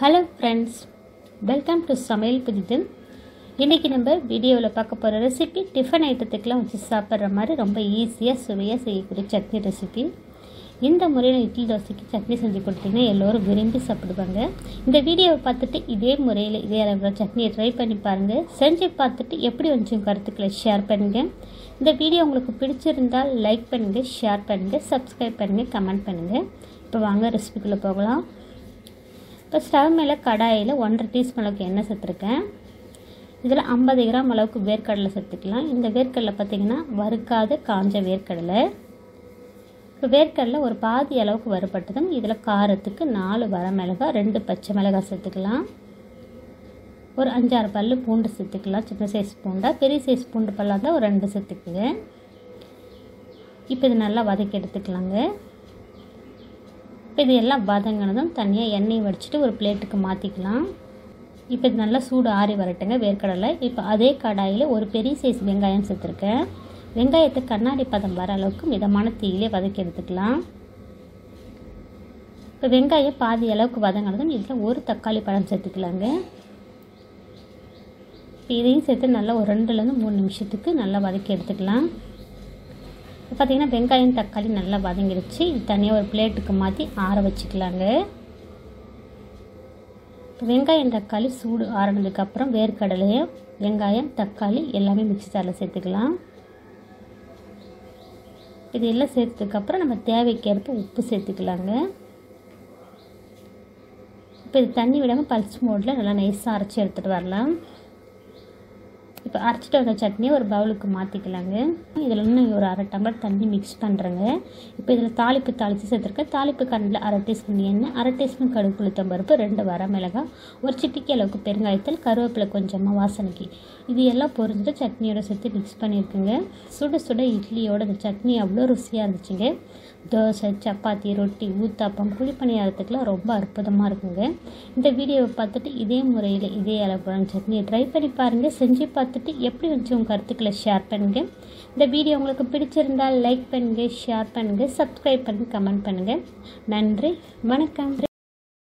Hello friends, welcome to சமையல் புதிது. இன்றைக்கி நம்ம வீடியோவில் பார்க்க போகிற ரெசிபி டிஃபன் ஐட்டத்துக்கெலாம் வச்சு சாப்பிட்ற மாதிரி ரொம்ப ஈஸியாக சுவையாக செய்யக்கூடிய சட்னி ரெசிபி. இந்த முறையில் இட்லி தோசைக்கு சட்னி செஞ்சு கொடுத்தீங்கன்னா எல்லோரும் விரும்பி சாப்பிடுவாங்க. இந்த வீடியோவை பார்த்துட்டு இதே முறையில் இதே அளவில் சட்னியை ட்ரை பண்ணி பாருங்கள். செஞ்சு பார்த்துட்டு எப்படி வந்து கருத்துக்களை ஷேர் பண்ணுங்கள். இந்த வீடியோ உங்களுக்கு பிடிச்சிருந்தால் லைக் பண்ணுங்கள், ஷேர் பண்ணுங்கள், சப்ஸ்கிரைப் பண்ணுங்கள், கமெண்ட் பண்ணுங்கள். இப்போ வாங்க ரெசிபிக்குள்ளே போகலாம். இப்போ ஸ்டவ் மேலே கடாயில் 1.5 டீஸ்பூன் அளவுக்கு எண்ணெய் சேர்த்துருக்கேன். இதில் 50 கிராம் அளவுக்கு வேர்க்கடலை சேர்த்துக்கலாம். இந்த வேர்க்கடலை பார்த்திங்கன்னா வறுக்காத காஞ்ச வேர்க்கடலை. இப்போ வேர்க்கடலை ஒரு பாதி அளவுக்கு வறுபட்டதும் இதில் காரத்துக்கு 4 வரமிளகாய், 2 பச்சை மிளகாய் சேர்த்துக்கலாம். ஒரு 5-6 பல் பூண்டு சேர்த்துக்கலாம். சின்ன சைஸ் பூண்டா, பெரிய சைஸ் பூண்டு பல்லாக இருந்தால் ஒரு 2 சேர்த்துக்குங்க. இப்போ இது நல்லா வதக்கி எடுத்துக்கலாங்க. இப்போ இது எல்லாம் வதங்கினதும் தனியாக எண்ணெய் வடிச்சிட்டு ஒரு பிளேட்டுக்கு மாற்றிக்கலாம். இப்போ இது நல்லா சூடு ஆறி வரட்டுங்க வேர்க்கடலை. இப்போ அதே கடாயில் ஒரு பெரிய சைஸ் வெங்காயம் சேர்த்துருக்கேன். வெங்காயத்தை கண்ணாடி பதம் வர அளவுக்கு மிதமான தீயிலே வதக்கி எடுத்துக்கலாம். இப்போ வெங்காயம் பாதி அளவுக்கு வதங்கினதும் இதில் ஒரு தக்காளி பழம் சேர்த்துக்கலாங்க. இப்போ இதையும் சேர்த்து நல்லா ஒரு 2-3 நிமிஷத்துக்கு நல்லா வதக்கி எடுத்துக்கலாம். பார்த்திங்கன்னா வெங்காயம் தக்காளி நல்லா வதங்கிடுச்சு. இது தனியாக ஒரு பிளேட்டுக்கு மாற்றி ஆற வச்சுக்கலாங்க. வெங்காயம் தக்காளி சூடு ஆறினதுக்கப்புறம் வேர்க்கடலையும் வெங்காயம் தக்காளி எல்லாமே மிக்ஸி ஜாரில் சேர்த்துக்கலாம். இது எல்லாம் சேர்த்ததுக்கப்புறம் நம்ம தேவைக்கேற்ப உப்பு சேர்த்துக்கலாங்க. இப்போ இது தண்ணி விடாமல் பல்ஸ் மோடில் நல்லா நைஸாக அரைச்சி எடுத்துகிட்டு வரலாம். இப்போ அரைச்சிட்டு வர சட்னியை ஒரு பவுலுக்கு மாற்றிக்கலாங்க. இதில் இன்னும் ஒரு 1/2 டம்ளர் தண்ணி மிக்ஸ் பண்ணுறேங்க. இப்போ இதில் தாளித்து சேர்த்துருக்கேன். தாளிப்பு கரண்டில் 1/2 டீஸ்பூன் எண்ணெய், 1/2 டீஸ்பூன் கடுகு உளுத்தம் பருப்பு, 2 வரமிளகாய், ஒரு சிட்டிக்கு அளவுக்கு பெருங்காயத்தூள், கருவேப்பிலை கொஞ்சமாக வாசனைக்கு. இது எல்லாம் பொரிஞ்சுட்டு சட்னியோட சேர்த்து மிக்ஸ் பண்ணியிருக்குங்க. சுட சுட இட்லியோட இந்த சட்னி அவ்வளோ ருசியாக இருந்துச்சுங்க. தோசை, சப்பாத்தி, ரொட்டி, ஊத்தாப்பம், குழிப்பணியாரத்துக்குலாம் ரொம்ப அற்புதமாக இருக்குங்க. இந்த வீடியோவை பார்த்துட்டு இதே முறையில் இதே அளவுக்கு சட்னியை ட்ரை பண்ணி பாருங்கள். செஞ்சு பார்த்துட்டு எப்படி வந்து உங்கள் கருத்துக்களை ஷேர் பண்ணுங்கள். இந்த வீடியோ உங்களுக்கு பிடிச்சிருந்தால் லைக் பண்ணுங்கள், ஷேர் பண்ணுங்கள், சப்ஸ்கிரைப் பண்ணுங்கள், கமெண்ட் பண்ணுங்கள். நன்றி, வணக்கம்.